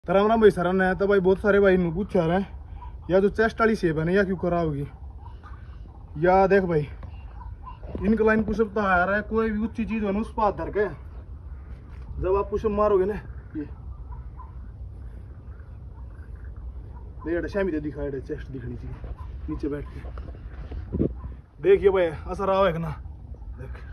तो राम राम भाई सर ने तो भाई बहुत सारे भाई ने पूछा रहे या जो चेस्ट वाली शेप है ना या क्यों कराओगी या देख भाई इनक्लाइन पुशअप तो आ रहा है कोई भी ऊंची चीज हो ना उस पर हाथ धर के जब आप पुशअप मारोगे ना ये शामी दिखाए चेस्ट दिखनी चाहिए नीचे बैठ के देखिए भाई असर आओ है ना देख